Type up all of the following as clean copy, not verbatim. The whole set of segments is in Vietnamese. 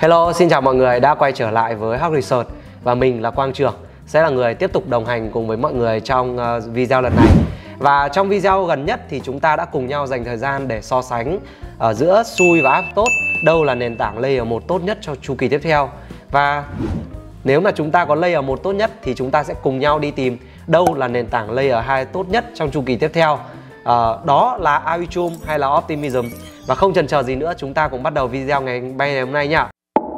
Hello, xin chào mọi người đã quay trở lại với Hawk Research và mình là Quang Trường sẽ là người tiếp tục đồng hành cùng với mọi người trong video lần này. Và trong video gần nhất thì chúng ta đã cùng nhau dành thời gian để so sánh giữa xui và áp tốt, đâu là nền tảng Layer 1 tốt nhất cho chu kỳ tiếp theo. Và nếu mà chúng ta có Layer 1 tốt nhất thì chúng ta sẽ cùng nhau đi tìm đâu là nền tảng Layer 2 tốt nhất trong chu kỳ tiếp theo. Đó là Arbitrum hay là Optimism. Và không chần chờ gì nữa, chúng ta cùng bắt đầu video ngày hôm nay nhá.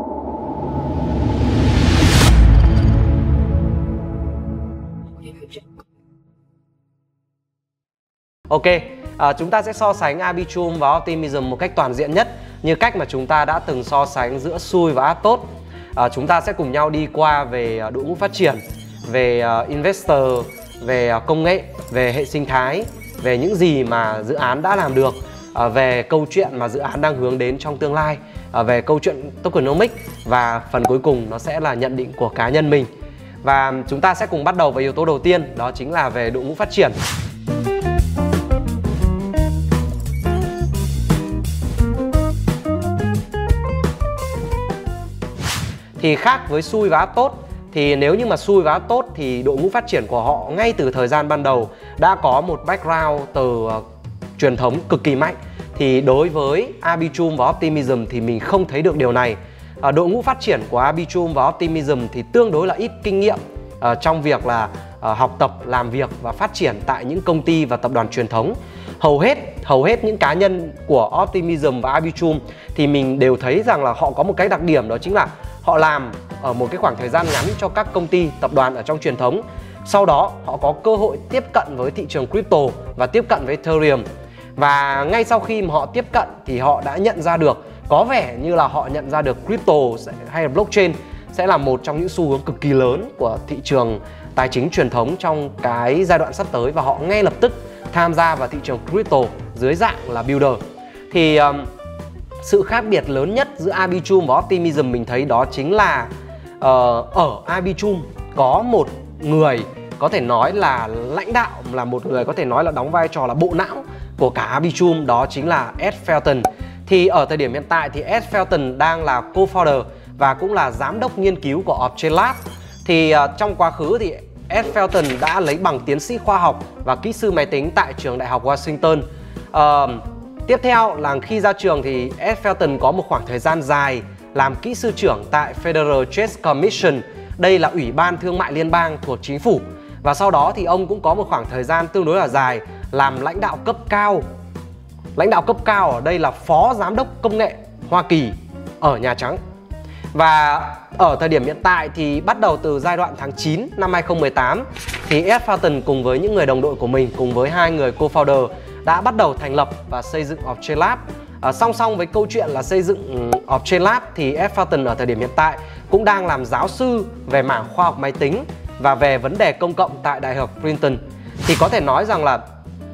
Ok, chúng ta sẽ so sánh Arbitrum và Optimism một cách toàn diện nhất, như cách mà chúng ta đã từng so sánh giữa xui và áp tốt. Chúng ta sẽ cùng nhau đi qua về đội ngũ phát triển, về investor, về công nghệ, về hệ sinh thái, về những gì mà dự án đã làm được, về câu chuyện mà dự án đang hướng đến trong tương lai, về câu chuyện tokenomics, và phần cuối cùng nó sẽ là nhận định của cá nhân mình. Và chúng ta sẽ cùng bắt đầu với yếu tố đầu tiên, đó chính là về đội ngũ phát triển. Thì khác với xui và áp tốt, thì nếu như mà xui và áp tốt thì đội ngũ phát triển của họ ngay từ thời gian ban đầu đã có một background từ truyền thống cực kỳ mạnh. Thì đối với Arbitrum và Optimism thì mình không thấy được điều này. Đội ngũ phát triển của Arbitrum và Optimism thì tương đối là ít kinh nghiệm trong việc là học tập, làm việc và phát triển tại những công ty và tập đoàn truyền thống. Hầu hết những cá nhân của Optimism và Arbitrum thì mình đều thấy rằng là họ có một cái đặc điểm, đó chính là họ làm ở một cái khoảng thời gian ngắn cho các công ty, tập đoàn ở trong truyền thống. Sau đó họ có cơ hội tiếp cận với thị trường crypto và tiếp cận với Ethereum. Và ngay sau khi mà họ tiếp cận thì họ đã nhận ra được, có vẻ như là họ nhận ra được crypto hay là blockchain sẽ là một trong những xu hướng cực kỳ lớn của thị trường tài chính truyền thống trong cái giai đoạn sắp tới. Và họ ngay lập tức tham gia vào thị trường crypto dưới dạng là builder. Thì sự khác biệt lớn nhất giữa Arbitrum và Optimism mình thấy đó chính là ở Arbitrum có một người có thể nói là lãnh đạo, là một người có thể nói là đóng vai trò là bộ não của cả Arbitrum, đó chính là Ed Felten. Thì ở thời điểm hiện tại thì Ed Felten đang là co-founder và cũng là giám đốc nghiên cứu của Upchain Labs. Thì trong quá khứ thì Ed Felten đã lấy bằng tiến sĩ khoa học và kỹ sư máy tính tại trường đại học Washington. Tiếp theo là khi ra trường thì Ed Felten có một khoảng thời gian dài làm kỹ sư trưởng tại Federal Trade Commission. Đây là Ủy ban Thương mại Liên bang thuộc chính phủ. Và sau đó thì ông cũng có một khoảng thời gian tương đối là dài làm lãnh đạo cấp cao. Lãnh đạo cấp cao ở đây là Phó Giám đốc Công nghệ Hoa Kỳ ở Nhà Trắng. Và ở thời điểm hiện tại thì bắt đầu từ giai đoạn tháng 9 năm 2018 thì Ed Felten cùng với những người đồng đội của mình, cùng với hai người co-founder đã bắt đầu thành lập và xây dựng Upchain Labs. Song song với câu chuyện là xây dựng Upchain Labs thì Ed Felten ở thời điểm hiện tại cũng đang làm giáo sư về mảng khoa học máy tính và về vấn đề công cộng tại Đại học Princeton. Thì có thể nói rằng là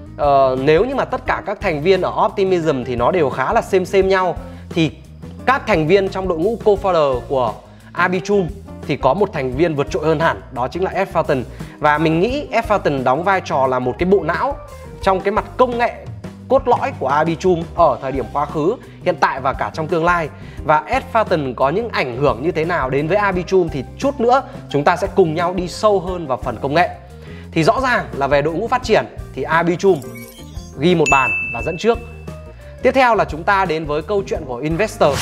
nếu như mà tất cả các thành viên ở Optimism thì nó đều khá là same nhau, thì các thành viên trong đội ngũ co-founder của Arbitrum thì có một thành viên vượt trội hơn hẳn, đó chính là Ed Felten. Và mình nghĩ Ed Felten đóng vai trò là một cái bộ não trong cái mặt công nghệ cốt lõi của Arbitrum ở thời điểm quá khứ, hiện tại và cả trong tương lai. Và Ed Felten có những ảnh hưởng như thế nào đến với Arbitrum thì chút nữa chúng ta sẽ cùng nhau đi sâu hơn vào phần công nghệ. Thì rõ ràng là về đội ngũ phát triển thì Arbitrum ghi một bàn và dẫn trước. Tiếp theo là chúng ta đến với câu chuyện của investor.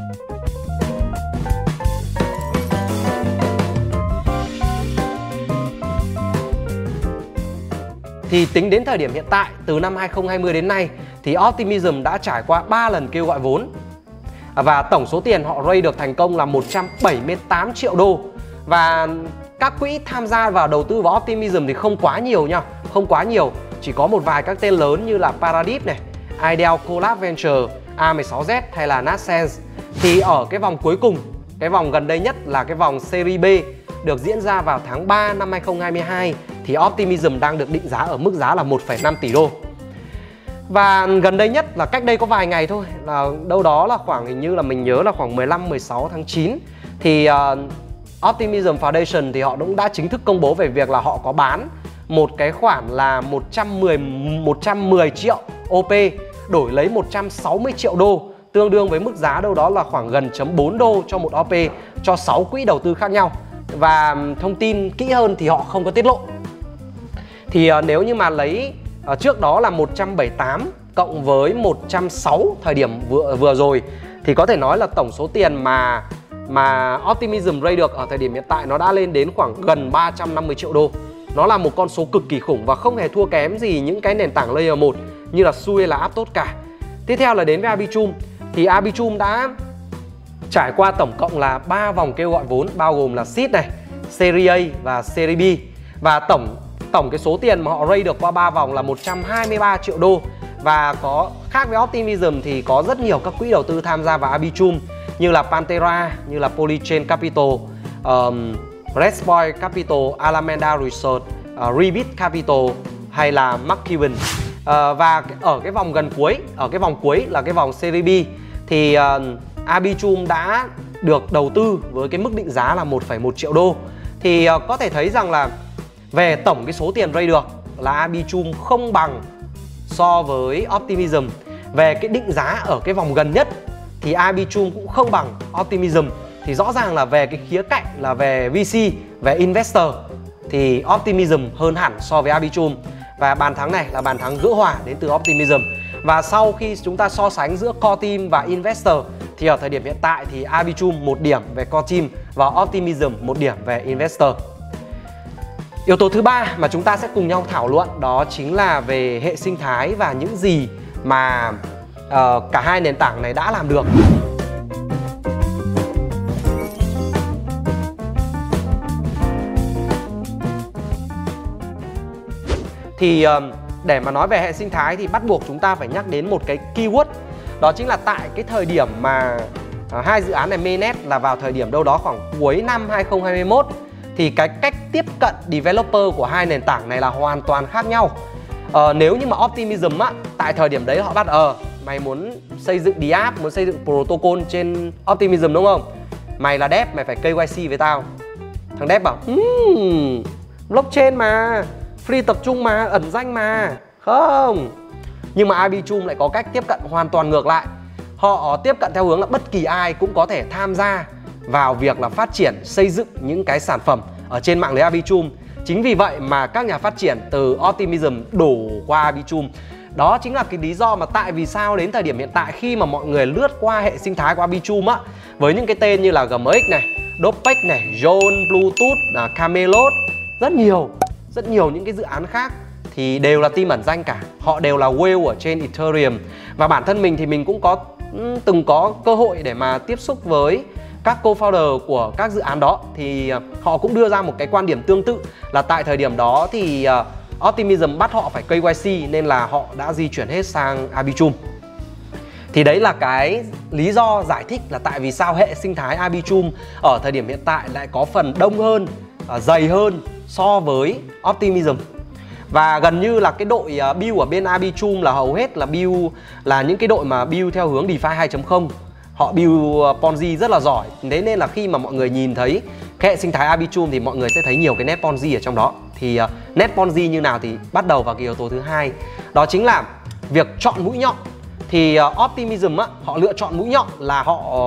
Thì tính đến thời điểm hiện tại, từ năm 2020 đến nay thì Optimism đã trải qua 3 lần kêu gọi vốn. Và tổng số tiền họ raise được thành công là 178 triệu đô. Và các quỹ tham gia vào đầu tư vào Optimism thì không quá nhiều nha, không quá nhiều. Chỉ có một vài các tên lớn như là Paradis này, Ideal Collab Venture, A16Z hay là Nascent. Thì ở cái vòng cuối cùng, cái vòng gần đây nhất là cái vòng Series B được diễn ra vào tháng 3 năm 2022 thì Optimism đang được định giá ở mức giá là 1,5 tỷ đô. Và gần đây nhất là cách đây có vài ngày thôi, là đâu đó là khoảng, hình như là mình nhớ là khoảng 15-16 tháng 9 thì Optimism Foundation thì họ cũng đã chính thức công bố về việc là họ có bán một cái khoản là 110 triệu OP đổi lấy 160 triệu đô tương đương với mức giá đâu đó là khoảng gần 4 đô cho một OP cho 6 quỹ đầu tư khác nhau. Và thông tin kỹ hơn thì họ không có tiết lộ. Thì nếu như mà lấy trước đó là 178 cộng với 106 thời điểm vừa rồi thì có thể nói là tổng số tiền mà Optimism raise được ở thời điểm hiện tại nó đã lên đến khoảng gần 350 triệu đô. Nó là một con số cực kỳ khủng và không hề thua kém gì những cái nền tảng layer 1 như là Sui hay là Aptos cả. Tiếp theo là đến với Arbitrum. Thì Arbitrum đã trải qua tổng cộng là 3 vòng kêu gọi vốn, bao gồm là Seed này, Series A và Series B. Và tổng cái số tiền mà họ raise được qua 3 vòng là 123 triệu đô. Và có khác với Optimism thì có rất nhiều các quỹ đầu tư tham gia vào Arbitrum như là Pantera, như là Polychain Capital, Respoil Capital, Alameda Research, Rebit Capital hay là McKeown. Và ở cái vòng gần cuối, ở cái vòng cuối là cái vòng Series B thì Arbitrum đã được đầu tư với cái mức định giá là 1,1 triệu đô. Thì có thể thấy rằng là về tổng cái số tiền raise được là Arbitrum không bằng so với Optimism. Về cái định giá ở cái vòng gần nhất thì Arbitrum cũng không bằng Optimism. Thì rõ ràng là về cái khía cạnh là về VC, về investor thì Optimism hơn hẳn so với Arbitrum. Và bàn thắng này là bàn thắng gỡ hòa đến từ Optimism. Và sau khi chúng ta so sánh giữa core team và investor thì ở thời điểm hiện tại thì Arbitrum 1 điểm về core team và Optimism 1 điểm về investor. Yếu tố thứ ba mà chúng ta sẽ cùng nhau thảo luận đó chính là về hệ sinh thái và những gì mà cả hai nền tảng này đã làm được. Thì để mà nói về hệ sinh thái thì bắt buộc chúng ta phải nhắc đến một cái keyword. Đó chính là tại cái thời điểm mà hai dự án này mainnet là vào thời điểm đâu đó khoảng cuối năm 2021 thì cái cách tiếp cận developer của hai nền tảng này là hoàn toàn khác nhau. Nếu như mà Optimism á, tại thời điểm đấy họ bắt mày muốn xây dựng DApp, muốn xây dựng protocol trên Optimism đúng không? Mày là dev, mày phải KYC với tao. Thằng dev bảo blockchain mà, free tập trung mà, ẩn danh mà. Không. Nhưng mà Arbitrum lại có cách tiếp cận hoàn toàn ngược lại. Họ tiếp cận theo hướng là bất kỳ ai cũng có thể tham gia vào việc là phát triển, xây dựng những cái sản phẩm ở trên mạng lưới Arbitrum. Chính vì vậy mà các nhà phát triển từ Optimism đổ qua Arbitrum. Đó chính là cái lý do mà tại vì sao đến thời điểm hiện tại khi mà mọi người lướt qua hệ sinh thái của Arbitrum á, với những cái tên như là GMX này, Dopex này, Zone, Bluetooth, Camelot, rất nhiều những cái dự án khác thì đều là team ẩn danh cả. Họ đều là whale ở trên Ethereum. Và bản thân mình thì mình cũng từng có cơ hội để mà tiếp xúc với các co-founder của các dự án đó. Thì họ cũng đưa ra một cái quan điểm tương tự là tại thời điểm đó thì Optimism bắt họ phải KYC nên là họ đã di chuyển hết sang Arbitrum. Thì đấy là cái lý do giải thích là tại vì sao hệ sinh thái Arbitrum ở thời điểm hiện tại lại có phần đông hơn, dày hơn so với Optimism. Và gần như là cái đội build ở bên Arbitrum là hầu hết là build là những cái đội mà build theo hướng DeFi 2.0. Họ build Ponzi rất là giỏi. Thế nên là khi mà mọi người nhìn thấy cái hệ sinh thái Arbitrum thì mọi người sẽ thấy nhiều cái nét Ponzi ở trong đó. Thì nét Ponzi như nào thì bắt đầu vào cái yếu tố thứ hai. Đó chính là việc chọn mũi nhọn. Thì Optimism á, họ lựa chọn mũi nhọn là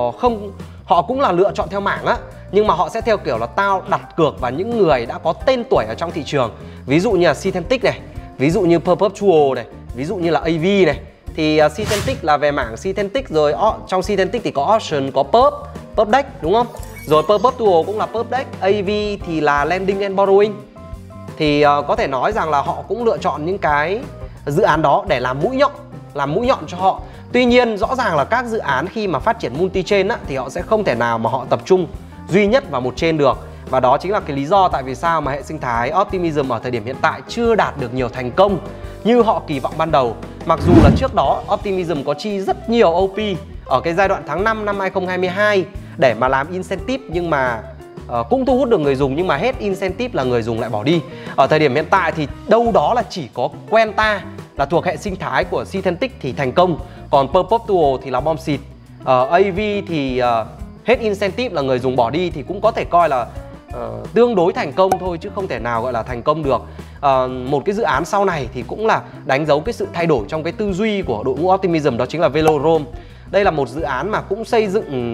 họ cũng là lựa chọn theo mảng á, nhưng mà họ sẽ theo kiểu là tao đặt cược vào những người đã có tên tuổi ở trong thị trường. Ví dụ như là Synthetix này, ví dụ như Perpetual này, ví dụ như là AV này. Thì Synthetix là về mảng Synthetix rồi, trong Synthetix thì có Option, có PUBDEX đúng không? Rồi Perpetual cũng là PUBDEX, AV thì là Lending and Borrowing. Thì có thể nói rằng là họ cũng lựa chọn những cái dự án đó để làm mũi nhọn cho họ. Tuy nhiên rõ ràng là các dự án khi mà phát triển multi-chain á, thì họ sẽ không thể nào mà họ tập trung duy nhất vào một chain được. Và đó chính là cái lý do tại vì sao mà hệ sinh thái Optimism ở thời điểm hiện tại chưa đạt được nhiều thành công như họ kỳ vọng ban đầu. Mặc dù là trước đó Optimism có chi rất nhiều OP ở cái giai đoạn tháng 5 năm 2022 để mà làm incentive, nhưng mà cũng thu hút được người dùng, nhưng mà hết incentive là người dùng lại bỏ đi. Ở thời điểm hiện tại thì đâu đó là chỉ có Quenta là thuộc hệ sinh thái của Synthetix thì thành công, còn Perpetual thì là bom xịt. AV thì hết incentive là người dùng bỏ đi thì cũng có thể coi là tương đối thành công thôi chứ không thể nào gọi là thành công được. Một cái dự án sau này thì cũng là đánh dấu cái sự thay đổi trong cái tư duy của đội ngũ Optimism, đó chính là Velodrome. Đây là một dự án mà cũng xây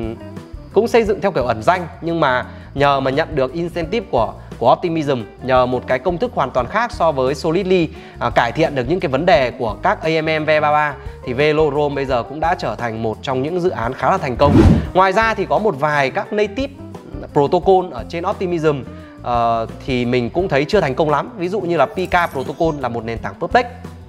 dựng theo kiểu ẩn danh, nhưng mà nhờ mà nhận được incentive của Optimism, nhờ một cái công thức hoàn toàn khác so với Solidly, cải thiện được những cái vấn đề của các AMM V33, thì Velodrome bây giờ cũng đã trở thành một trong những dự án khá là thành công. Ngoài ra thì có một vài các native protocol ở trên Optimism thì mình cũng thấy chưa thành công lắm. Ví dụ như là PK Protocol là một nền tảng public.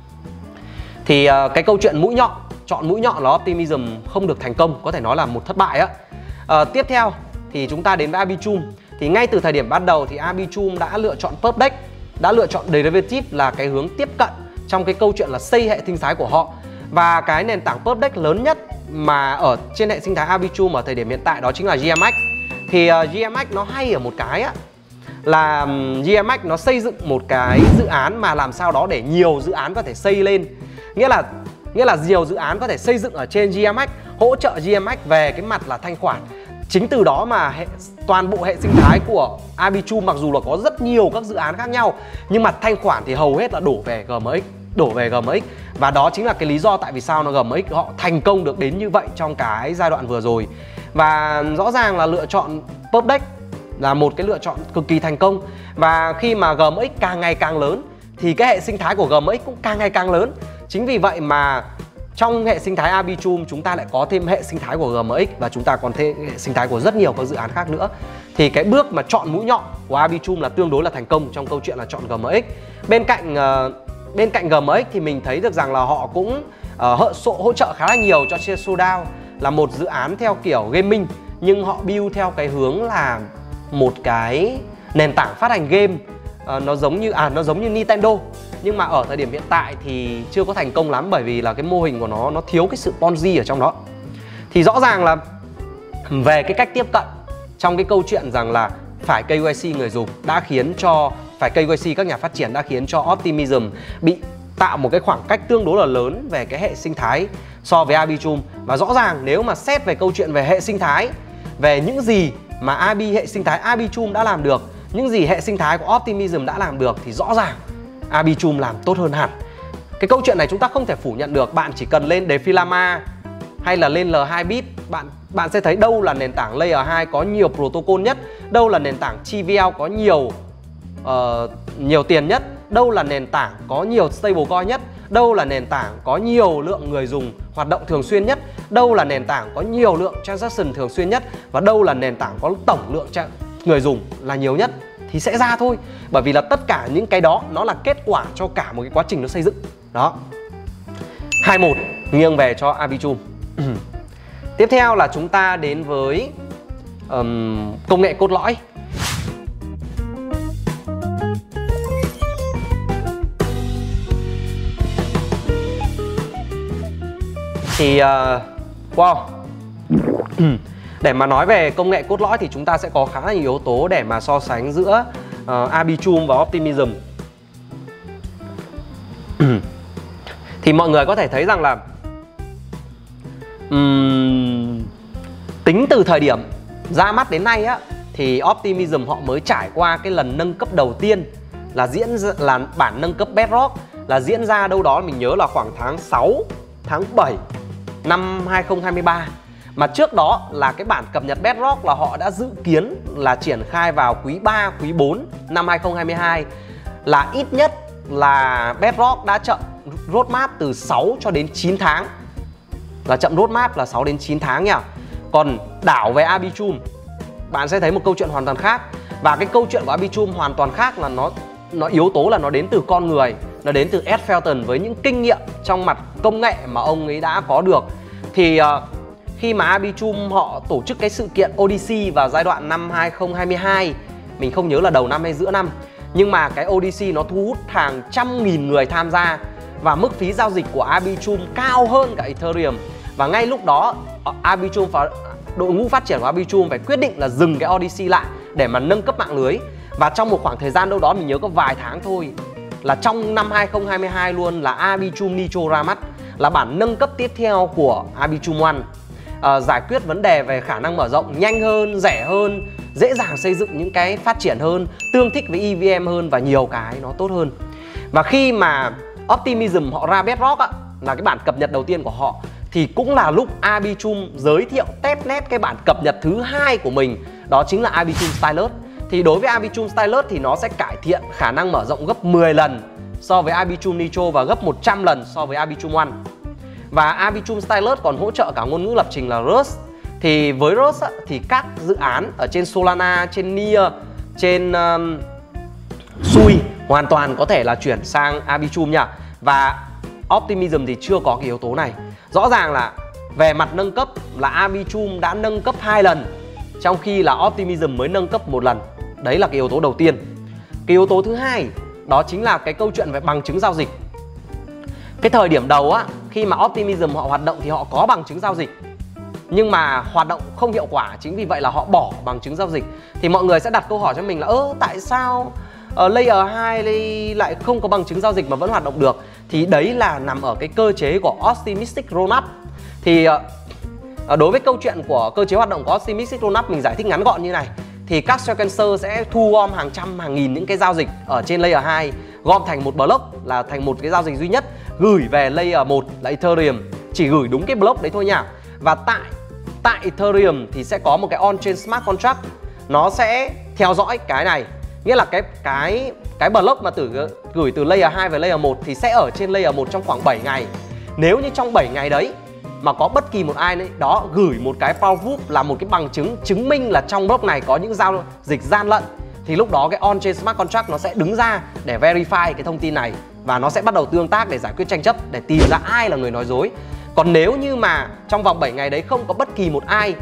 Thì cái câu chuyện chọn mũi nhọn là Optimism không được thành công, có thể nói là một thất bại á. Tiếp theo thì chúng ta đến với Arbitrum. Thì ngay từ thời điểm ban đầu thì Arbitrum đã lựa chọn Public, đã lựa chọn Derivative là cái hướng tiếp cận trong cái câu chuyện là xây hệ sinh thái của họ. Và cái nền tảng Public lớn nhất mà ở trên hệ sinh thái Arbitrum ở thời điểm hiện tại đó chính là GMX. Thì GMX nó hay ở một cái á, là GMX nó xây dựng một cái dự án mà làm sao đó để nhiều dự án có thể xây lên. Nghĩa là nhiều dự án có thể xây dựng ở trên GMX, hỗ trợ GMX về cái mặt là thanh khoản. Chính từ đó mà toàn bộ hệ sinh thái của Arbitrum mặc dù là có rất nhiều các dự án khác nhau, nhưng mà thanh khoản thì hầu hết là đổ về GMX. Và đó chính là cái lý do tại vì sao GMX họ thành công được đến như vậy trong cái giai đoạn vừa rồi. Và rõ ràng là lựa chọn Public là một cái lựa chọn cực kỳ thành công. Và khi mà GMX càng ngày càng lớn thì cái hệ sinh thái của GMX cũng càng ngày càng lớn. Chính vì vậy mà trong hệ sinh thái Arbitrum chúng ta lại có thêm hệ sinh thái của GMX, và chúng ta còn thêm hệ sinh thái của rất nhiều các dự án khác nữa. Thì cái bước mà chọn mũi nhọn của Arbitrum là tương đối là thành công trong câu chuyện là chọn GMX. Bên cạnh GMX thì mình thấy được rằng là họ cũng hỗ trợ khá là nhiều cho Showdown, là một dự án theo kiểu gaming, nhưng họ build theo cái hướng là một cái nền tảng phát hành game nó giống như Nintendo. Nhưng mà ở thời điểm hiện tại thì chưa có thành công lắm, bởi vì là cái mô hình của nó thiếu cái sự Ponzi ở trong đó. Thì rõ ràng là về cái cách tiếp cận trong cái câu chuyện rằng là phải KYC người dùng đã khiến cho KYC các nhà phát triển đã khiến cho Optimism bị tạo một cái khoảng cách tương đối là lớn về cái hệ sinh thái so với Arbitrum. Và rõ ràng nếu mà xét về câu chuyện về hệ sinh thái, về những gì mà hệ sinh thái Arbitrum đã làm được, những gì hệ sinh thái của Optimism đã làm được, thì rõ ràng Arbitrum làm tốt hơn hẳn. Cái câu chuyện này chúng ta không thể phủ nhận được. Bạn chỉ cần lên Defilama hay là lên L2Bit, bạn sẽ thấy đâu là nền tảng Layer 2 có nhiều protocol nhất, đâu là nền tảng TVL có nhiều tiền nhất, đâu là nền tảng có nhiều stablecoin nhất, đâu là nền tảng có nhiều lượng người dùng hoạt động thường xuyên nhất, đâu là nền tảng có nhiều lượng transaction thường xuyên nhất, và đâu là nền tảng có tổng lượng người dùng là nhiều nhất. Thì sẽ ra thôi, bởi vì là tất cả những cái đó nó là kết quả cho cả một cái quá trình nó xây dựng. Đó, 2-1 nghiêng về cho Arbitrum. Tiếp theo là chúng ta đến với công nghệ cốt lõi. Thì wow để mà nói về công nghệ cốt lõi thì chúng ta sẽ có khá là nhiều yếu tố để mà so sánh giữa Arbitrum và Optimism. Thì mọi người có thể thấy rằng là tính từ thời điểm ra mắt đến nay á, thì Optimism họ mới trải qua cái lần nâng cấp đầu tiên là bản nâng cấp Bedrock, là diễn ra đâu đó mình nhớ là khoảng tháng 6, tháng 7 năm 2023. Mà trước đó là cái bản cập nhật Bedrock là họ đã dự kiến là triển khai vào quý 3, quý 4 năm 2022. Là ít nhất là Bedrock đã chậm roadmap từ 6 cho đến 9 tháng. Là chậm roadmap là 6 đến 9 tháng nha. Còn đảo về Arbitrum, bạn sẽ thấy một câu chuyện hoàn toàn khác. Và cái câu chuyện của Arbitrum hoàn toàn khác là nó yếu tố là nó đến từ con người, nó đến từ Ed Felten với những kinh nghiệm trong mặt công nghệ mà ông ấy đã có được. Thì khi mà Arbitrum họ tổ chức cái sự kiện Odyssey vào giai đoạn năm 2022, mình không nhớ là đầu năm hay giữa năm, nhưng mà cái Odyssey nó thu hút hàng trăm nghìn người tham gia, và mức phí giao dịch của Arbitrum cao hơn cả Ethereum. Và ngay lúc đó Arbitrum và đội ngũ phát triển của Arbitrum phải quyết định là dừng cái Odyssey lại để mà nâng cấp mạng lưới. Và trong một khoảng thời gian đâu đó mình nhớ có vài tháng thôi, là trong năm 2022 luôn, là Arbitrum Nitro ra mắt, là bản nâng cấp tiếp theo của Arbitrum One. Giải quyết vấn đề về khả năng mở rộng nhanh hơn, rẻ hơn, dễ dàng xây dựng những cái phát triển hơn, tương thích với EVM hơn và nhiều cái nó tốt hơn. Và khi mà Optimism họ ra Bedrock á, là cái bản cập nhật đầu tiên của họ, thì cũng là lúc Arbitrum giới thiệu testnet cái bản cập nhật thứ hai của mình, đó chính là Arbitrum Stylus. Thì đối với Arbitrum Stylus thì nó sẽ cải thiện khả năng mở rộng gấp 10 lần so với Arbitrum Nitro và gấp 100 lần so với Arbitrum One. Và Arbitrum Stylus còn hỗ trợ cả ngôn ngữ lập trình là Rust. Thì với Rust thì các dự án ở trên Solana, trên Near, trên Sui hoàn toàn có thể là chuyển sang Arbitrum nha. Và Optimism thì chưa có cái yếu tố này. Rõ ràng là về mặt nâng cấp là Arbitrum đã nâng cấp 2 lần, trong khi là Optimism mới nâng cấp 1 lần. Đấy là cái yếu tố đầu tiên. Cái yếu tố thứ hai đó chính là cái câu chuyện về bằng chứng giao dịch. Cái thời điểm đầu á, khi mà Optimism họ hoạt động thì họ có bằng chứng giao dịch, nhưng mà hoạt động không hiệu quả, chính vì vậy là họ bỏ bằng chứng giao dịch. Thì mọi người sẽ đặt câu hỏi cho mình là tại sao ở Layer 2 lại không có bằng chứng giao dịch mà vẫn hoạt động được? Thì đấy là nằm ở cái cơ chế của Optimistic Rollup. Thì đối với câu chuyện của cơ chế hoạt động của Optimistic Rollup, mình giải thích ngắn gọn như này. Thì các sequencer sẽ thu gom hàng trăm, hàng nghìn những cái giao dịch ở trên Layer 2, gom thành một block, là thành một cái giao dịch duy nhất, gửi về Layer 1 là Ethereum, chỉ gửi đúng cái block đấy thôi nha. Và tại Ethereum thì sẽ có một cái on-chain smart contract, nó sẽ theo dõi cái này. Nghĩa là cái block mà gửi từ Layer 2 về Layer 1 thì sẽ ở trên Layer 1 trong khoảng 7 ngày. Nếu như trong 7 ngày đấy mà có bất kỳ một ai đấy đó gửi một cái proof là một cái bằng chứng chứng minh là trong block này có những giao dịch gian lận, thì lúc đó cái on-chain smart contract nó sẽ đứng ra để verify cái thông tin này, và nó sẽ bắt đầu tương tác để giải quyết tranh chấp, để tìm ra ai là người nói dối. Còn nếu như mà trong vòng 7 ngày đấy không có bất kỳ một ai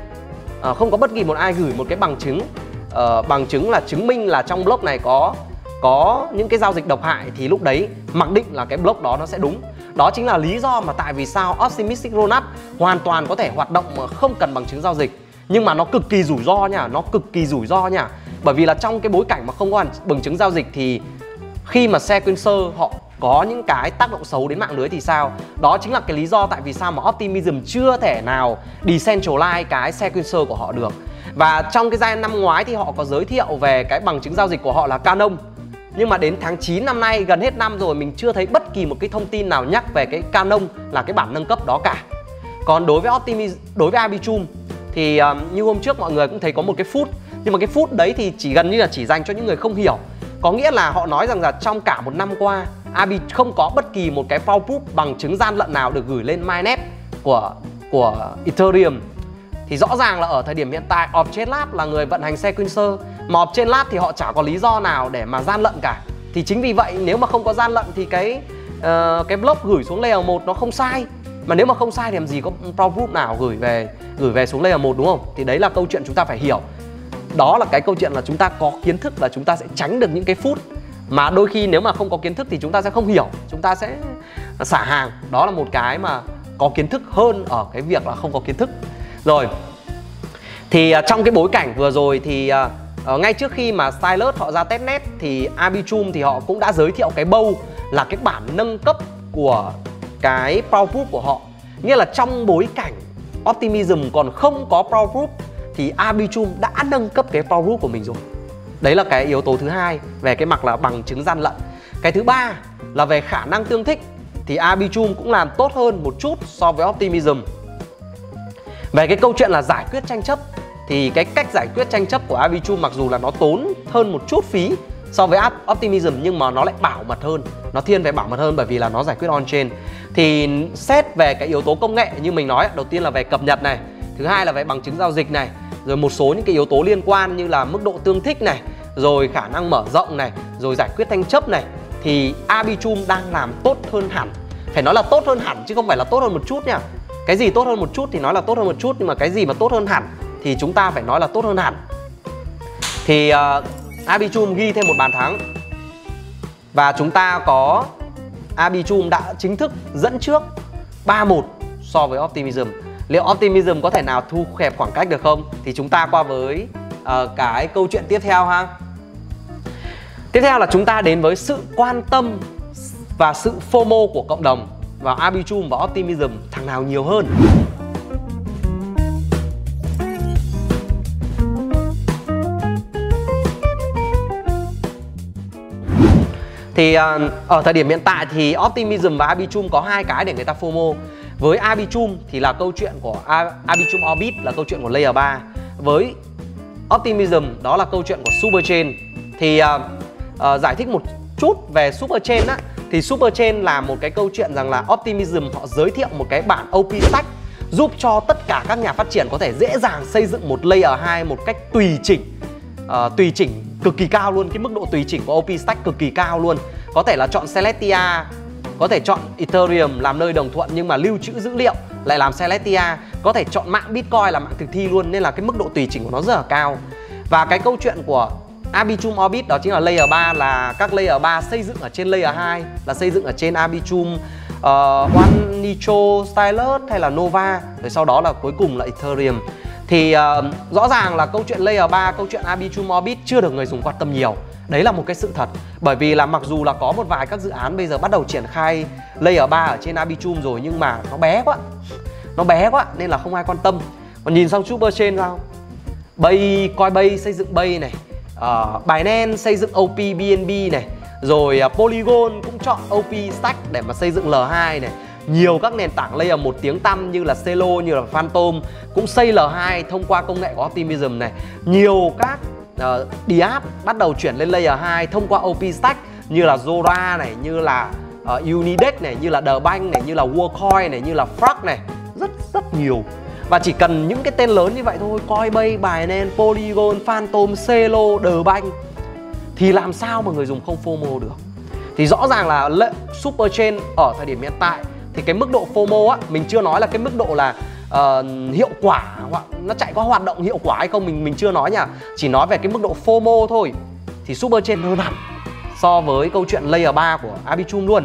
gửi một cái bằng chứng là chứng minh là trong block này có những cái giao dịch độc hại, thì lúc đấy mặc định là cái block đó nó sẽ đúng. Đó chính là lý do mà tại vì sao Optimistic Rollup hoàn toàn có thể hoạt động mà không cần bằng chứng giao dịch. Nhưng mà nó cực kỳ rủi ro nha, bởi vì là trong cái bối cảnh mà không có bằng chứng giao dịch thì khi mà sequencer họ có những cái tác động xấu đến mạng lưới thì sao? Đó chính là cái lý do tại vì sao mà Optimism chưa thể nào decentralize cái sequencer của họ được. Và trong cái giai đoạn năm ngoái thì họ có giới thiệu về cái bằng chứng giao dịch của họ là Canon. Nhưng mà đến tháng 9 năm nay, gần hết năm rồi, mình chưa thấy bất kỳ một cái thông tin nào nhắc về cái Canon là cái bản nâng cấp đó cả. Còn đối với Arbitrum thì như hôm trước mọi người cũng thấy có một cái phút, nhưng mà cái phút đấy thì gần như là chỉ dành cho những người không hiểu. Có nghĩa là họ nói rằng là trong cả một năm qua, Arbitrum không có bất kỳ một cái proof bằng chứng gian lận nào được gửi lên mainnet của Ethereum. Thì rõ ràng là ở thời điểm hiện tại Opchain Lab là người vận hành sequencer, mà Opchain Lab thì họ chả có lý do nào để mà gian lận cả. Thì chính vì vậy nếu mà không có gian lận thì cái block gửi xuống Layer 1 nó không sai. Mà nếu mà không sai thì làm gì có proof nào gửi về xuống Layer 1, đúng không? Thì đấy là câu chuyện chúng ta phải hiểu. Đó là cái câu chuyện là chúng ta có kiến thức là chúng ta sẽ tránh được những cái phút mà đôi khi nếu mà không có kiến thức thì chúng ta sẽ không hiểu, chúng ta sẽ xả hàng. Đó là một cái mà có kiến thức hơn ở cái việc là không có kiến thức. Rồi, thì trong cái bối cảnh vừa rồi thì ngay trước khi mà Stylus họ ra testnet thì Arbitrum thì họ cũng đã giới thiệu cái bow là cái bản nâng cấp của cái proof của họ. Nghĩa là trong bối cảnh Optimism còn không có proof thì Arbitrum đã nâng cấp cái proof của mình rồi. Đấy là cái yếu tố thứ hai về cái mặt là bằng chứng gian lận. Cái thứ ba là về khả năng tương thích thì Arbitrum cũng làm tốt hơn một chút so với Optimism. Về cái câu chuyện là giải quyết tranh chấp thì cái cách giải quyết tranh chấp của Arbitrum mặc dù là nó tốn hơn một chút phí so với Optimism, nhưng mà nó lại bảo mật hơn, nó thiên về bảo mật hơn bởi vì là nó giải quyết on-chain. Thì xét về cái yếu tố công nghệ như mình nói, đầu tiên là về cập nhật này, thứ hai là về bằng chứng giao dịch này, rồi một số những cái yếu tố liên quan như là mức độ tương thích này, rồi khả năng mở rộng này, rồi giải quyết tranh chấp này, thì Arbitrum đang làm tốt hơn hẳn. Phải nói là tốt hơn hẳn chứ không phải là tốt hơn một chút nha. Cái gì tốt hơn một chút thì nói là tốt hơn một chút, nhưng mà cái gì mà tốt hơn hẳn thì chúng ta phải nói là tốt hơn hẳn. Thì Arbitrum ghi thêm một bàn thắng và chúng ta có Arbitrum đã chính thức dẫn trước 3-1 so với Optimism. Liệu Optimism có thể nào thu hẹp khoảng cách được không? Thì chúng ta qua với cái câu chuyện tiếp theo ha. Tiếp theo là chúng ta đến với sự quan tâm và sự FOMO của cộng đồng vào Arbitrum và Optimism, thằng nào nhiều hơn? Thì ở thời điểm hiện tại thì Optimism và Arbitrum có hai cái để người ta FOMO. Với Arbitrum thì là câu chuyện của Arbitrum Orbit, là câu chuyện của Layer 3. Với Optimism đó là câu chuyện của Superchain. Thì giải thích một chút về Superchain á, thì Superchain là một cái câu chuyện rằng là Optimism họ giới thiệu một cái bản OP Stack giúp cho tất cả các nhà phát triển có thể dễ dàng xây dựng một Layer 2 một cách tùy chỉnh cực kỳ cao luôn. Cái mức độ tùy chỉnh của OP Stack cực kỳ cao luôn. Có thể là chọn Celestia, có thể chọn Ethereum làm nơi đồng thuận nhưng mà lưu trữ dữ liệu lại làm Celestia, có thể chọn mạng Bitcoin làm mạng thực thi luôn, nên là cái mức độ tùy chỉnh của nó rất là cao. Và cái câu chuyện của Arbitrum Orbit đó chính là Layer 3, là các Layer 3 xây dựng ở trên Layer 2, là xây dựng ở trên Arbitrum, One Nitro, Stylus hay là Nova, rồi sau đó là cuối cùng là Ethereum. Thì rõ ràng là câu chuyện Layer 3, câu chuyện Arbitrum Orbit chưa được người dùng quan tâm nhiều. Đấy là một cái sự thật. Bởi vì là mặc dù là có một vài các dự án bây giờ bắt đầu triển khai Layer 3 ở trên Arbitrum rồi, nhưng mà nó bé quá. Nó bé quá nên là không ai quan tâm. Còn nhìn sang Superchain sao? Coinbase xây dựng Base này, Binance xây dựng OP BNB này, rồi Polygon cũng chọn OP Stack để mà xây dựng L2 này. Nhiều các nền tảng Layer 1 tiếng tăm như là Celo, như là Phantom cũng xây L2 thông qua công nghệ của Optimism này. Nhiều các DApp bắt đầu chuyển lên Layer 2 thông qua OP Stack như là Zora này, như là Unidex này, như là The Bank này, như là Worldcoin này, như là Frog này. Rất nhiều. Và chỉ cần những cái tên lớn như vậy thôi, Coinbase, Binance, Polygon, Phantom, Celo, The Bank, thì làm sao mà người dùng không FOMO được. Thì rõ ràng là Superchain ở thời điểm hiện tại thì cái mức độ FOMO á, mình chưa nói là cái mức độ là hiệu quả hoặc nó chạy có hoạt động hiệu quả hay không, mình chưa nói nha. Chỉ nói về cái mức độ FOMO thôi thì Superchain hơn hẳn so với câu chuyện Layer 3 của Arbitrum luôn.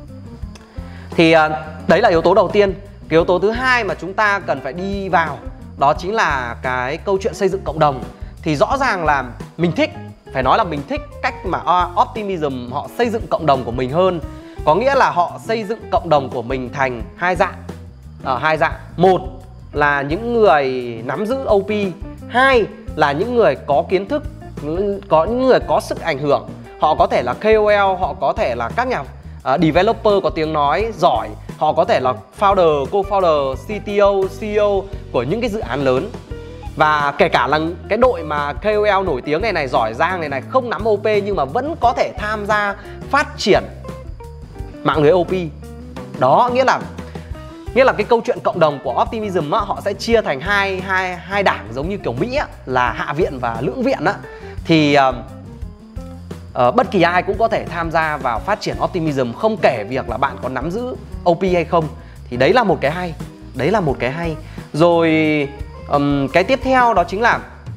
Thì đấy là yếu tố đầu tiên. Cái yếu tố thứ hai mà chúng ta cần phải đi vào đó chính là cái câu chuyện xây dựng cộng đồng. Thì rõ ràng là mình thích, phải nói là mình thích cách mà Optimism họ xây dựng cộng đồng của mình hơn. Có nghĩa là họ xây dựng cộng đồng của mình thành hai dạng. Một là những người nắm giữ OP, hai là những người có kiến thức, có những người có sức ảnh hưởng. Họ có thể là KOL, họ có thể là các nhà developer có tiếng nói giỏi, họ có thể là founder, co-founder, CTO, CEO của những cái dự án lớn. Và kể cả là cái đội mà KOL nổi tiếng này giỏi giang này không nắm OP nhưng mà vẫn có thể tham gia phát triển mạng lưới OP. Đó, nghĩa là cái câu chuyện cộng đồng của Optimism á, họ sẽ chia thành hai đảng giống như kiểu Mỹ á, là hạ viện và lưỡng viện á. Thì bất kỳ ai cũng có thể tham gia vào phát triển Optimism, không kể việc là bạn có nắm giữ OP hay không. Thì đấy là một cái hay. Đấy là một cái hay. Rồi cái tiếp theo đó chính là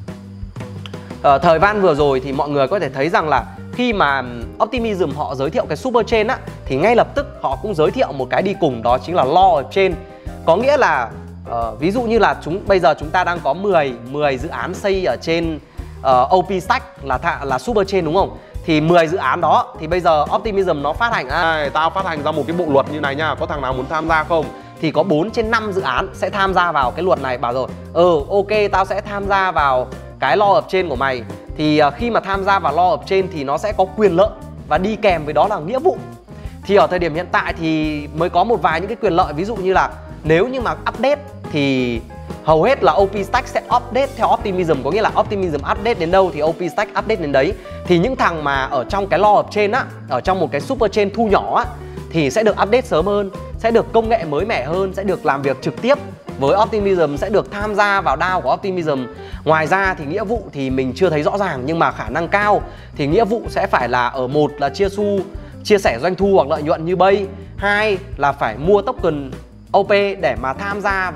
thời gian vừa rồi thì mọi người có thể thấy rằng là khi mà Optimism họ giới thiệu cái Superchain á, thì ngay lập tức họ cũng giới thiệu một cái đi cùng, đó chính là Law of Chain. Có nghĩa là ví dụ như là bây giờ chúng ta đang có 10 dự án xây ở trên OP Stack là Superchain đúng không? Thì 10 dự án đó thì bây giờ Optimism nó phát hành tao phát hành ra một cái bộ luật như này nha, có thằng nào muốn tham gia không? Thì có 4 trên 5 dự án sẽ tham gia vào cái luật này, bảo rồi ok tao sẽ tham gia vào cái Law of Chain của mày. Thì khi mà tham gia vào Law of Chain thì nó sẽ có quyền lợi và đi kèm với đó là nghĩa vụ. Thì ở thời điểm hiện tại thì mới có một vài những cái quyền lợi, ví dụ như là nếu như mà update thì hầu hết là OP Stack sẽ update theo Optimism, có nghĩa là Optimism update đến đâu thì OP Stack update đến đấy. Thì những thằng mà ở trong cái Law of Chain á, ở trong một cái Superchain thu nhỏ á, thì sẽ được update sớm hơn, sẽ được công nghệ mới mẻ hơn, sẽ được làm việc trực tiếp với Optimism, sẽ được tham gia vào DAO của Optimism. Ngoài ra thì nghĩa vụ thì mình chưa thấy rõ ràng, nhưng mà khả năng cao thì nghĩa vụ sẽ phải là ở một là chia sẻ doanh thu hoặc lợi nhuận như Base, hai là phải mua token OP để mà tham gia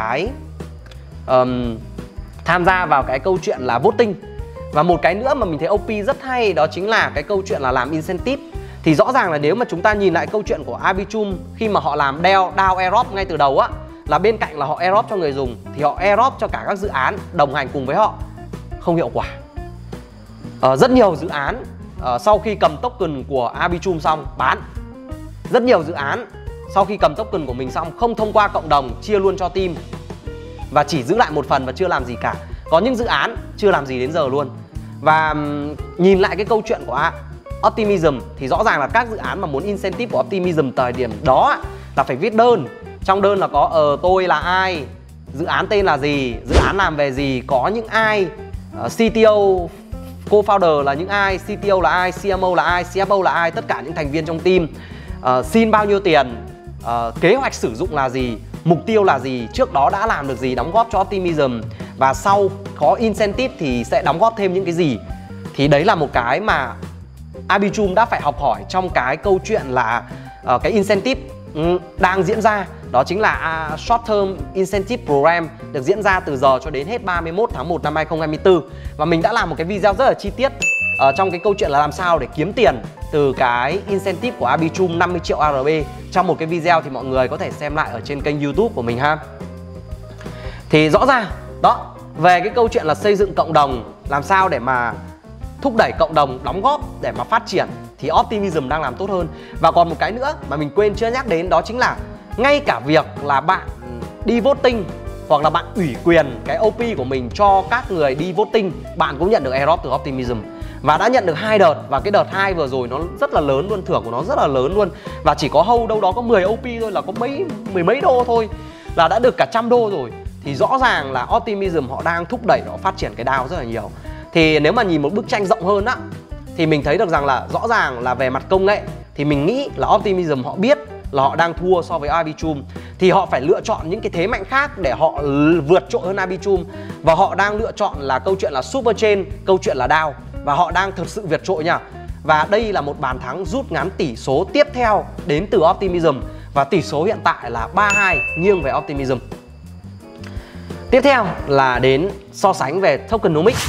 vào cái câu chuyện là voting. Và một cái nữa mà mình thấy OP rất hay đó chính là cái câu chuyện là làm incentive. Thì rõ ràng là nếu mà chúng ta nhìn lại câu chuyện của Arbitrum khi mà họ làm DAO airdrop ngay từ đầu á, là bên cạnh là họ airdrop cho người dùng thì họ airdrop cho cả các dự án đồng hành cùng với họ, không hiệu quả. Rất nhiều dự án sau khi cầm token của Arbitrum xong bán. Rất nhiều dự án sau khi cầm token của mình xong không thông qua cộng đồng, chia luôn cho team và chỉ giữ lại một phần và chưa làm gì cả. Có những dự án chưa làm gì đến giờ luôn. Và nhìn lại cái câu chuyện của Optimism thì rõ ràng là các dự án mà muốn incentive của Optimism thời điểm đó là phải viết đơn, Trong đơn là có tôi là ai, dự án tên là gì, dự án làm về gì, có những ai, CTO, co-founder là những ai, CTO là ai, CMO là ai, CFO là ai, tất cả những thành viên trong team, xin bao nhiêu tiền, kế hoạch sử dụng là gì, mục tiêu là gì, trước đó đã làm được gì, đóng góp cho Optimism, và sau có incentive thì sẽ đóng góp thêm những cái gì. Thì đấy là một cái mà Arbitrum đã phải học hỏi trong cái câu chuyện là cái incentive đang diễn ra. Đó chính là Short Term Incentive Program được diễn ra từ giờ cho đến hết 31 tháng 1 năm 2024. Và mình đã làm một cái video rất là chi tiết trong cái câu chuyện là làm sao để kiếm tiền từ cái incentive của Arbitrum 50 triệu ARB trong một cái video, thì mọi người có thể xem lại ở trên kênh YouTube của mình ha. Thì rõ ràng đó, về cái câu chuyện là xây dựng cộng đồng, làm sao để mà thúc đẩy cộng đồng đóng góp để mà phát triển, thì Optimism đang làm tốt hơn. Và còn một cái nữa mà mình quên chưa nhắc đến, đó chính là ngay cả việc là bạn đi voting hoặc là bạn ủy quyền cái OP của mình cho các người đi voting, bạn cũng nhận được airdrop từ Optimism. Và đã nhận được 2 đợt, và cái đợt 2 vừa rồi nó rất là lớn luôn, thưởng của nó rất là lớn luôn. Và chỉ có hold đâu đó có 10 OP thôi, là có mười mấy đô thôi là đã được cả 100 đô rồi. Thì rõ ràng là Optimism họ đang thúc đẩy họ phát triển cái DAO rất là nhiều. Thì nếu mà nhìn một bức tranh rộng hơn á, thì mình thấy được rằng là rõ ràng là về mặt công nghệ thì mình nghĩ là Optimism họ biết là họ đang thua so với Arbitrum, thì họ phải lựa chọn những cái thế mạnh khác để họ vượt trội hơn Arbitrum. Và họ đang lựa chọn là câu chuyện là Super Chain, câu chuyện là DAO, và họ đang thực sự vượt trội nha. Và đây là một bàn thắng rút ngắn tỷ số tiếp theo đến từ Optimism, và tỷ số hiện tại là 3-2 nghiêng về Optimism. Tiếp theo là đến so sánh về tokenomics.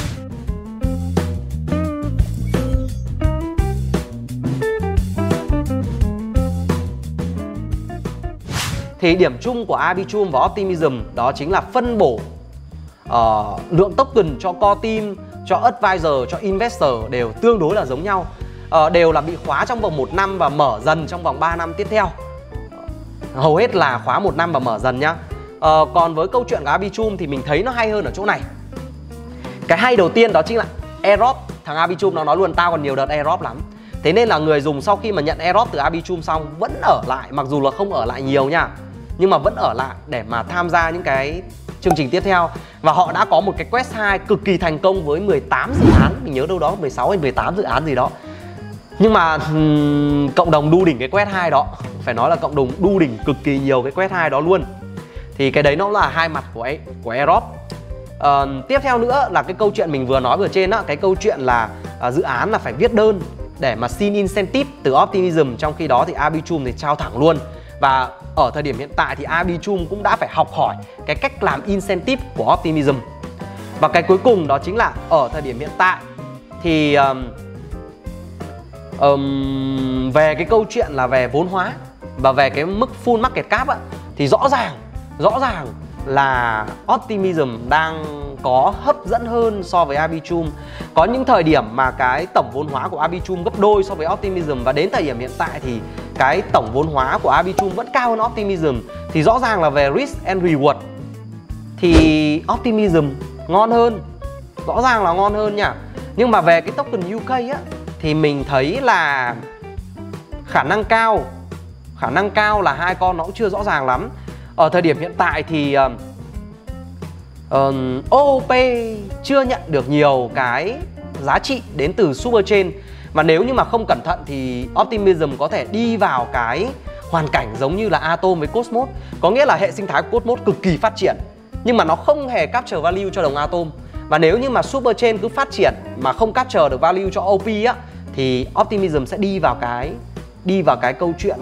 Thì điểm chung của Arbitrum và Optimism đó chính là phân bổ lượng token cho core team, cho advisor, cho investor đều tương đối là giống nhau. Đều là bị khóa trong vòng 1 năm và mở dần trong vòng 3 năm tiếp theo. Hầu hết là khóa 1 năm và mở dần nhá. Còn với câu chuyện của Arbitrum thì mình thấy nó hay hơn ở chỗ này. Cái hay đầu tiên đó chính là airdrop. Thằng Arbitrum nó nói luôn, tao còn nhiều đợt airdrop lắm. Thế nên là người dùng sau khi mà nhận airdrop từ Arbitrum xong vẫn ở lại, mặc dù là không ở lại nhiều nha, nhưng mà vẫn ở lại để mà tham gia những cái chương trình tiếp theo. Và họ đã có một cái quest 2 cực kỳ thành công với 18 dự án, mình nhớ đâu đó 16 hay 18 dự án gì đó. Nhưng mà cộng đồng đu đỉnh cái quest 2 đó, phải nói là cộng đồng đu đỉnh cực kỳ nhiều cái quest 2 đó luôn. Thì cái đấy nó là hai mặt của airdrop. Tiếp theo nữa là cái câu chuyện mình vừa nói vừa trên á, cái câu chuyện là dự án là phải viết đơn để mà xin incentive từ Optimism, trong khi đó thì Arbitrum thì trao thẳng luôn. Và ở thời điểm hiện tại thì Arbitrum cũng đã phải học hỏi cái cách làm incentive của Optimism. Và cái cuối cùng đó chính là ở thời điểm hiện tại thì về cái câu chuyện là về vốn hóa và về cái mức full market cap á, thì rõ ràng là Optimism đang có hấp dẫn hơn so với Arbitrum. Có những thời điểm mà cái tổng vốn hóa của Arbitrum gấp đôi so với Optimism, và đến thời điểm hiện tại thì cái tổng vốn hóa của Arbitrum vẫn cao hơn Optimism. Thì rõ ràng là về risk and reward thì Optimism ngon hơn, rõ ràng là ngon hơn nha. Nhưng mà về cái token UK á thì mình thấy là khả năng cao là hai con nó cũng chưa rõ ràng lắm. Ở thời điểm hiện tại thì OOP chưa nhận được nhiều cái giá trị đến từ Super Chain. Và nếu như mà không cẩn thận thì Optimism có thể đi vào cái hoàn cảnh giống như là Atom với Cosmos. Có nghĩa là hệ sinh thái của Cosmos cực kỳ phát triển nhưng mà nó không hề capture value cho đồng Atom. Và nếu như mà Super Chain cứ phát triển mà không capture được value cho OP á, thì Optimism sẽ đi vào cái câu chuyện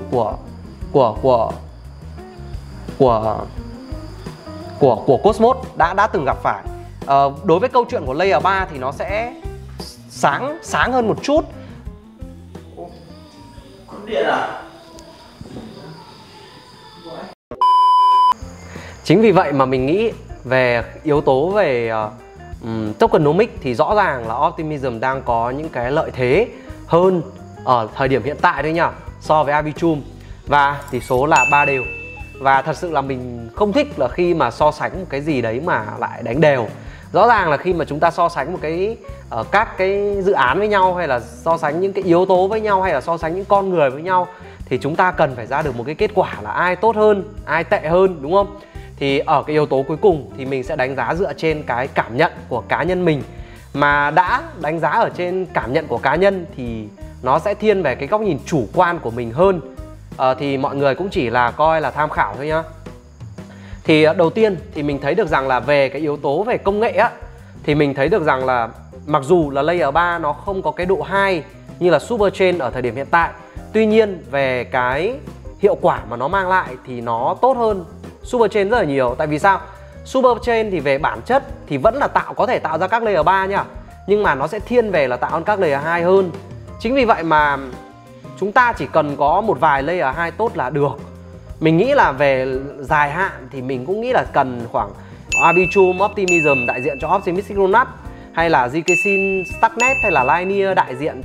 của Cosmos đã từng gặp phải. Đối với câu chuyện của Layer 3 thì nó sẽ sáng hơn một chút. Chính vì vậy mà mình nghĩ về yếu tố về tokenomics thì rõ ràng là Optimism đang có những cái lợi thế hơn ở thời điểm hiện tại thôi nhá, so với Arbitrum. Và tỷ số là 3 đều. Và thật sự là mình không thích là khi mà so sánh một cái gì đấy mà lại đánh đều. Rõ ràng là khi mà chúng ta so sánh một cái các cái dự án với nhau, hay là so sánh những cái yếu tố với nhau, hay là so sánh những con người với nhau, thì chúng ta cần phải ra được một cái kết quả là ai tốt hơn, ai tệ hơn, đúng không? Thì ở cái yếu tố cuối cùng thì mình sẽ đánh giá dựa trên cái cảm nhận của cá nhân mình. Mà đã đánh giá ở trên cảm nhận của cá nhân thì nó sẽ thiên về cái góc nhìn chủ quan của mình hơn. Thì mọi người cũng chỉ là coi là tham khảo thôi nhá. Thì đầu tiên thì mình thấy được rằng là về cái yếu tố về công nghệ á, thì mình thấy được rằng là mặc dù là Layer 3 nó không có cái độ high như là Superchain ở thời điểm hiện tại, tuy nhiên về cái hiệu quả mà nó mang lại thì nó tốt hơn Superchain rất là nhiều. Tại vì sao? Superchain thì về bản chất thì vẫn là có thể tạo ra các Layer 3 nhá, nhưng mà nó sẽ thiên về là tạo các Layer 2 hơn. Chính vì vậy mà chúng ta chỉ cần có một vài Layer 2 tốt là được. Mình nghĩ là về dài hạn thì mình cũng nghĩ là cần khoảng Arbitrum Optimism đại diện cho Optimistic Donut, hay là zkSync Stuxnet hay là Linear đại diện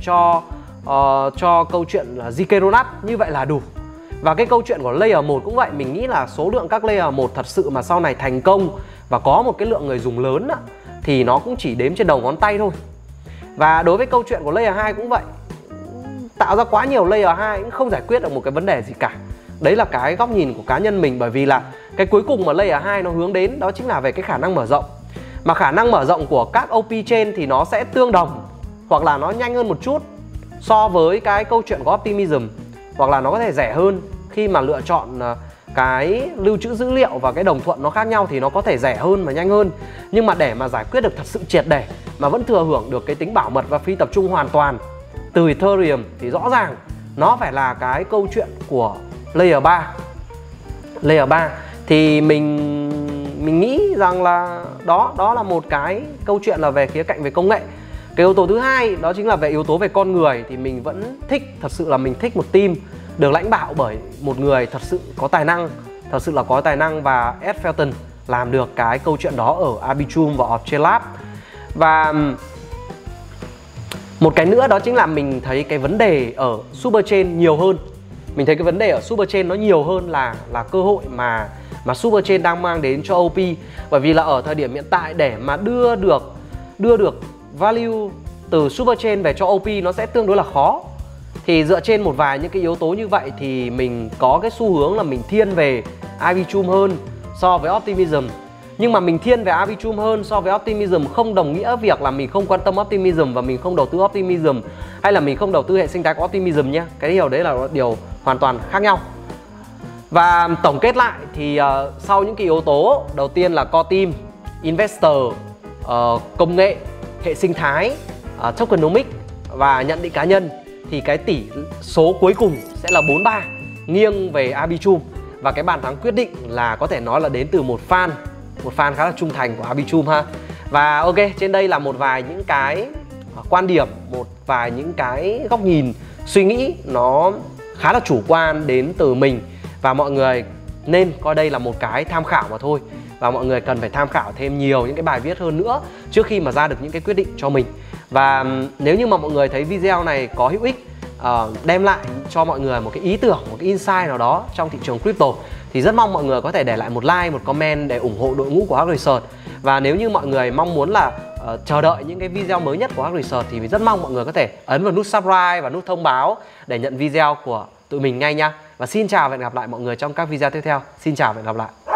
cho câu chuyện là ZK Donut, như vậy là đủ. Và cái câu chuyện của Layer 1 cũng vậy, mình nghĩ là số lượng các Layer 1 thật sự mà sau này thành công và có một cái lượng người dùng lớn á, thì nó cũng chỉ đếm trên đầu ngón tay thôi. Và đối với câu chuyện của Layer 2 cũng vậy, tạo ra quá nhiều Layer 2 cũng không giải quyết được một cái vấn đề gì cả. Đấy là cái góc nhìn của cá nhân mình, bởi vì là cái cuối cùng mà Layer 2 nó hướng đến đó chính là về cái khả năng mở rộng. Mà khả năng mở rộng của các OP chain thì nó sẽ tương đồng hoặc là nó nhanh hơn một chút so với cái câu chuyện của Optimism, hoặc là nó có thể rẻ hơn. Khi mà lựa chọn cái lưu trữ dữ liệu và cái đồng thuận nó khác nhau thì nó có thể rẻ hơn và nhanh hơn. Nhưng mà để mà giải quyết được thật sự triệt để mà vẫn thừa hưởng được cái tính bảo mật và phi tập trung hoàn toàn từ Ethereum thì rõ ràng nó phải là cái câu chuyện của Layer 3. Layer 3 thì mình nghĩ rằng là đó là một cái câu chuyện là về khía cạnh về công nghệ. Cái yếu tố thứ hai đó chính là về yếu tố về con người, thì mình vẫn thích, thật sự là mình thích một team được lãnh đạo bởi một người thật sự có tài năng, và Ed Felten làm được cái câu chuyện đó ở Arbitrum và Offchain Lab. Và một cái nữa đó chính là mình thấy cái vấn đề ở Superchain nhiều hơn. Mình thấy cái vấn đề ở Superchain nó nhiều hơn là cơ hội mà Superchain đang mang đến cho OP. Bởi vì là ở thời điểm hiện tại để mà đưa được value từ Superchain về cho OP nó sẽ tương đối là khó. Thì dựa trên một vài những cái yếu tố như vậy thì mình có cái xu hướng là mình thiên về Arbitrum hơn so với Optimism. Nhưng mà mình thiên về Arbitrum hơn so với Optimism không đồng nghĩa việc là mình không quan tâm Optimism và mình không đầu tư Optimism, hay là mình không đầu tư hệ sinh thái của Optimism nhé. Cái điều đấy là điều hoàn toàn khác nhau. Và tổng kết lại thì sau những cái yếu tố đầu tiên là core team, investor, công nghệ, hệ sinh thái, tokenomics và nhận định cá nhân, thì cái tỷ số cuối cùng sẽ là 4-3 nghiêng về Arbitrum. Và cái bàn thắng quyết định là có thể nói là đến từ một fan khá là trung thành của Arbitrum ha. Và ok, trên đây là một vài những cái quan điểm, một vài những cái góc nhìn, suy nghĩ nó khá là chủ quan đến từ mình, và mọi người nên coi đây là một cái tham khảo mà thôi. Và mọi người cần phải tham khảo thêm nhiều những cái bài viết hơn nữa trước khi mà ra được những cái quyết định cho mình. Và nếu như mà mọi người thấy video này có hữu ích, đem lại cho mọi người một cái ý tưởng, một cái insight nào đó trong thị trường crypto, thì rất mong mọi người có thể để lại một like, một comment để ủng hộ đội ngũ của Hắc Research. Và nếu như mọi người mong muốn là chờ đợi những cái video mới nhất của Hắc Research thì rất mong mọi người có thể ấn vào nút subscribe và nút thông báo để nhận video của tụi mình ngay nha. Và xin chào và hẹn gặp lại mọi người trong các video tiếp theo. Xin chào và hẹn gặp lại.